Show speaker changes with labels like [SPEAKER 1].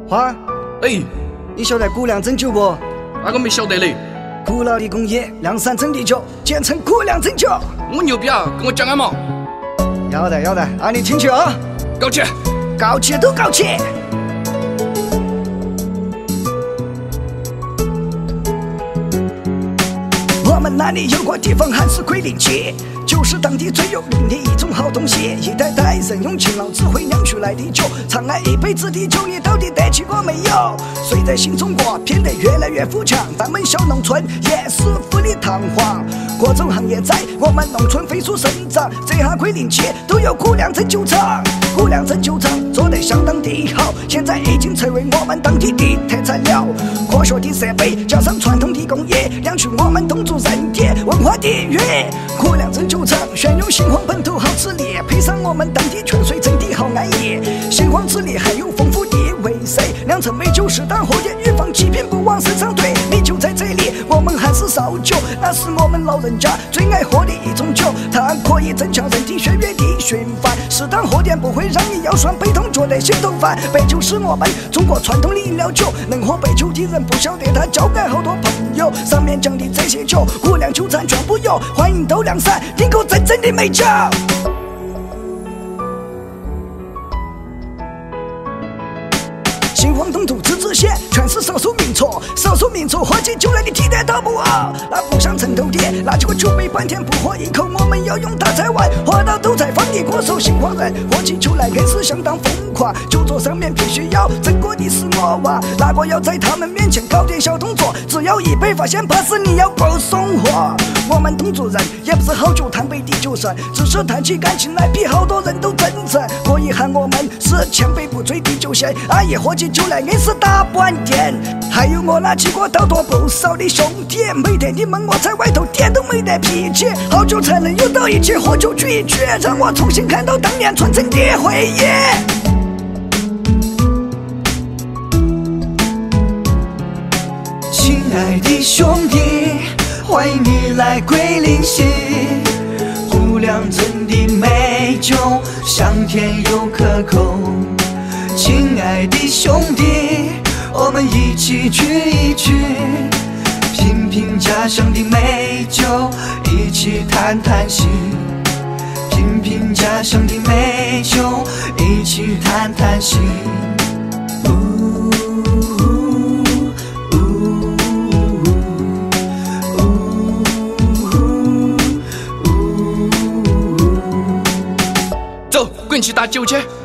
[SPEAKER 1] 花，
[SPEAKER 2] 哎，
[SPEAKER 1] 你晓得古酿蒸酒不？
[SPEAKER 2] 那个没晓得嘞。
[SPEAKER 1] 古老的工业量产蒸的酒，简称古酿蒸酒。
[SPEAKER 2] 我牛逼啊！跟我讲啊嘛。
[SPEAKER 1] 要得，啊，你听去啊！
[SPEAKER 2] 搞起！
[SPEAKER 1] 搞起都搞起！我们那里有个地方还是桂林街，就是当地最有名的一种好东西。一代代人用勤劳智慧酿出来的酒，长安一辈子的酒，你到底得起过没有？随着新中国变得越来越富强，咱们小农村也是富丽堂皇。各种行业在我们农村飞速生长，这下桂林街都有古酿蒸酒厂。古酿蒸酒厂做得相当的好，现在已经成为我们当地的特产了。科学的设备加上传统的工业，酿出我们侗族人的文化底蕴。古酿蒸酒厂选用新黄本土好吃力，配上我们当地泉水，真的好安逸。新黄之力含有丰富的维 C， 酿成美酒适当喝点，预防疾病不往身上堆。你就在这里，我们还是烧酒，那是我们老人家最爱喝的一种酒，它可以增强人体血液的循环，适当喝点不会让你腰酸背痛，觉得心头烦。白酒是我们中国传统的饮料酒，能喝白酒的人不晓得他交给好多朋友。上面讲的这些酒，古酿酒厂全部有，欢迎到梁山订购真正的美酒。新黄东土自治县全是少数民族，少数民族喝起酒来你提得到不好？那不像城头的那几个酒杯半天不喝一口，我们要用大菜碗喝到都在放的歌手新黄人喝起酒来更是相当疯狂。酒桌上面必须要整过的是我哇，那个要在他们面前搞点小动作，只要一被发现怕是你要不送货。我们侗族人也不是好酒贪杯的酒神，只是谈起感情来比好多人都真诚，可以喊我们是千杯不醉的酒仙。阿姨喝起酒来硬是打半天，还有我那几个倒多不少的兄弟，没得你们我在外头点都没得脾气，好久才能有到一起喝酒聚一聚，让我重新看到当年纯真的回忆。
[SPEAKER 3] 亲爱的兄弟，欢迎你来桂林西，古酿蒸的美酒香甜又可口。亲爱的兄弟，我们一起聚一聚，品品家乡的美酒，一起谈谈心。品品家乡的美酒，一起谈谈心。
[SPEAKER 2] 走，滚去打酒去！